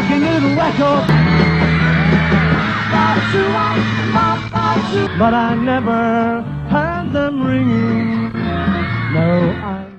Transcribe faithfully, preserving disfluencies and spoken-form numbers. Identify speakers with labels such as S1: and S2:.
S1: rocking little record. But I never heard them ringing. No, I